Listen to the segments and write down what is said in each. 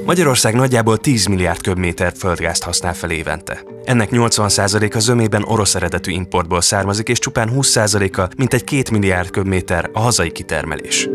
Magyarország nagyjából 10 milliárd köbméter földgázt használ fel évente. Ennek 80%-a zömében orosz eredetű importból származik, és csupán 20%-a, mintegy 2 milliárd köbméter a hazai kitermelés.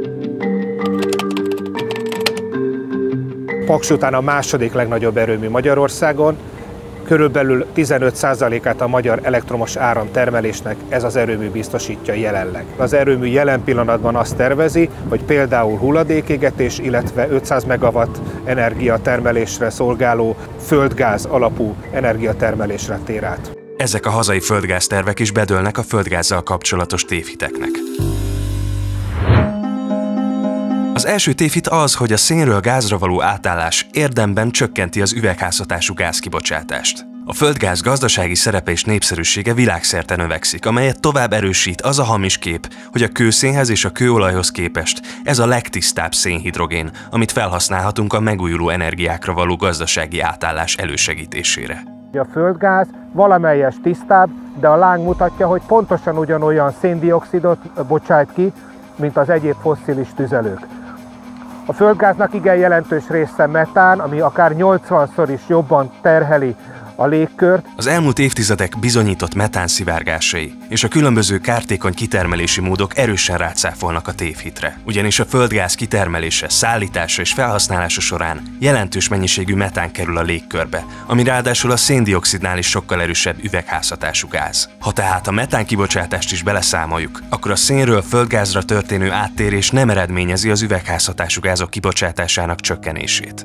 Paks után a második legnagyobb erőmű Magyarországon, körülbelül 15%-át a magyar elektromos áramtermelésnek ez az erőmű biztosítja jelenleg. Az erőmű jelen pillanatban azt tervezi, hogy például hulladékégetés, illetve 500 megawatt energiatermelésre szolgáló földgáz alapú energiatermelésre tér át. Ezek a hazai földgáztervek is bedőlnek a földgázzal kapcsolatos tévhiteknek. Az első tévhit az, hogy a szénről gázra való átállás érdemben csökkenti az üvegházhatású gázkibocsátást. A földgáz gazdasági szerepe és népszerűsége világszerte növekszik, amelyet tovább erősít az a hamis kép, hogy a kőszénhez és a kőolajhoz képest ez a legtisztább szénhidrogén, amit felhasználhatunk a megújuló energiákra való gazdasági átállás elősegítésére. A földgáz valamelyes tisztább, de a láng mutatja, hogy pontosan ugyanolyan széndioxidot bocsájt ki, mint az egyéb fosszilis tüzelők. A földgáznak igen jelentős része metán, ami akár 80-szor is jobban terheli a légkört. Az elmúlt évtizedek bizonyított metánszivárgásai és a különböző kártékony kitermelési módok erősen rácáfolnak a tévhitre. Ugyanis a földgáz kitermelése, szállítása és felhasználása során jelentős mennyiségű metán kerül a légkörbe, ami ráadásul a széndioxidnál is sokkal erősebb üvegházhatású gáz. Ha tehát a metán kibocsátást is beleszámoljuk, akkor a szénről földgázra történő áttérés nem eredményezi az üvegházhatású gázok kibocsátásának csökkenését.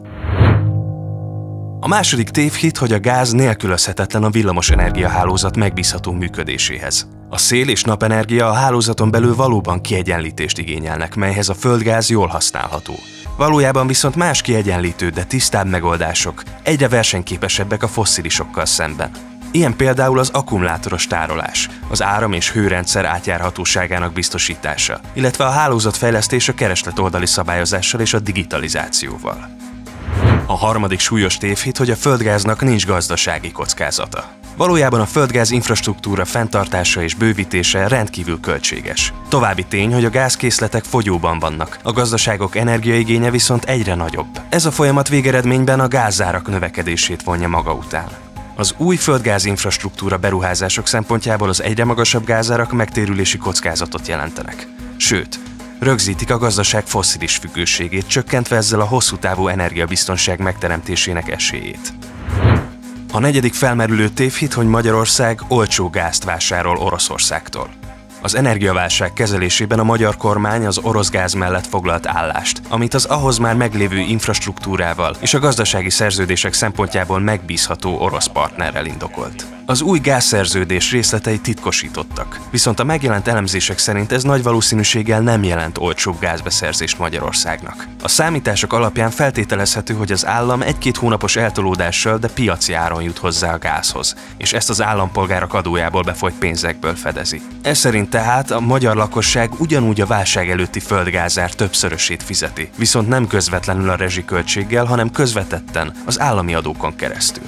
A második tévhit, hogy a gáz nélkülözhetetlen a villamosenergia hálózat megbízható működéséhez. A szél- és napenergia a hálózaton belül valóban kiegyenlítést igényelnek, melyhez a földgáz jól használható. Valójában viszont más kiegyenlítő, de tisztább megoldások egyre versenyképesebbek a fosszilisokkal szemben. Ilyen például az akkumulátoros tárolás, az áram- és hőrendszer átjárhatóságának biztosítása, illetve a hálózatfejlesztés a keresletoldali szabályozással és a digitalizációval. A harmadik súlyos tévhit, hogy a földgáznak nincs gazdasági kockázata. Valójában a földgáz infrastruktúra fenntartása és bővítése rendkívül költséges. További tény, hogy a gázkészletek fogyóban vannak, a gazdaságok energiaigénye viszont egyre nagyobb. Ez a folyamat végeredményben a gázárak növekedését vonja maga után. Az új földgáz infrastruktúra beruházások szempontjából az egyre magasabb gázárak megtérülési kockázatot jelentenek. Sőt, rögzítik a gazdaság fosszilis függőségét, csökkentve ezzel a hosszú távú energiabiztonság megteremtésének esélyét. A negyedik felmerülő tévhit, hogy Magyarország olcsó gázt vásárol Oroszországtól. Az energiaválság kezelésében a magyar kormány az orosz gáz mellett foglalt állást, amit az ahhoz már meglévő infrastruktúrával és a gazdasági szerződések szempontjából megbízható orosz partnerrel indokolt. Az új gázszerződés részletei titkosítottak, viszont a megjelent elemzések szerint ez nagy valószínűséggel nem jelent olcsóbb gázbeszerzést Magyarországnak. A számítások alapján feltételezhető, hogy az állam 1-2 hónapos eltolódással, de piaci áron jut hozzá a gázhoz, és ezt az állampolgárok adójából befolyt pénzekből fedezi. Ez szerint tehát a magyar lakosság ugyanúgy a válság előtti földgázár többszörösét fizeti, viszont nem közvetlenül a rezsiköltséggel, hanem közvetetten az állami adókon keresztül.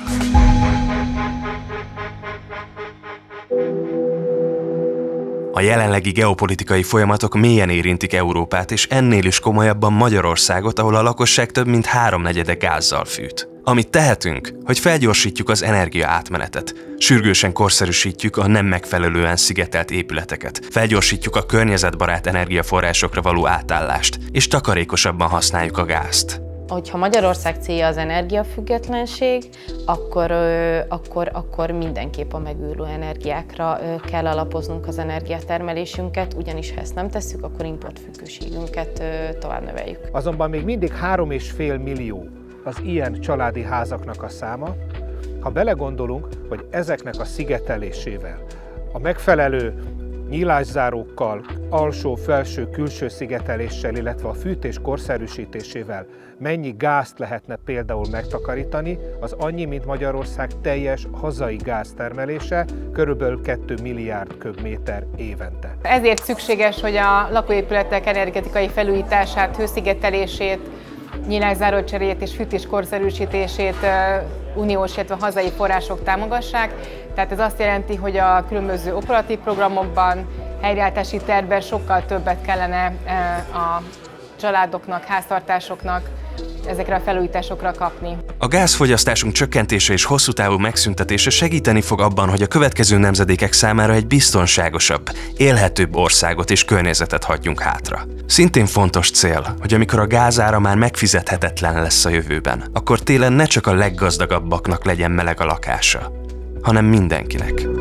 A jelenlegi geopolitikai folyamatok mélyen érintik Európát, és ennél is komolyabban Magyarországot, ahol a lakosság több mint 3/4 gázzal fűt. Amit tehetünk, hogy felgyorsítjuk az energia átmenetet, sürgősen korszerűsítjük a nem megfelelően szigetelt épületeket, felgyorsítjuk a környezetbarát energiaforrásokra való átállást, és takarékosabban használjuk a gázt. Hogyha Magyarország célja az energiafüggetlenség, akkor mindenképp a megújuló energiákra kell alapoznunk az energiatermelésünket, ugyanis ha ezt nem tesszük, akkor importfüggőségünket tovább növeljük. Azonban még mindig 3,5 millió az ilyen családi házaknak a száma. Ha belegondolunk, hogy ezeknek a szigetelésével, a megfelelő nyílászárókkal, alsó, felső, külső szigeteléssel, illetve a fűtés korszerűsítésével mennyi gázt lehetne például megtakarítani, az annyi, mint Magyarország teljes hazai gáztermelése, körülbelül 2 milliárd köbméter évente. Ezért szükséges, hogy a lakóépületek energetikai felújítását, hőszigetelését, nyílászárócseréjét és fűtés korszerűsítését uniós, illetve hazai források támogassák. Tehát ez azt jelenti, hogy a különböző operatív programokban, helyreállítási tervben sokkal többet kellene a családoknak, háztartásoknak ezekre a felújításokra kapni. A gázfogyasztásunk csökkentése és hosszú távú megszüntetése segíteni fog abban, hogy a következő nemzedékek számára egy biztonságosabb, élhetőbb országot és környezetet hagyjunk hátra. Szintén fontos cél, hogy amikor a gázára már megfizethetetlen lesz a jövőben, akkor télen ne csak a leggazdagabbaknak legyen meleg a lakása, hanem mindenkinek.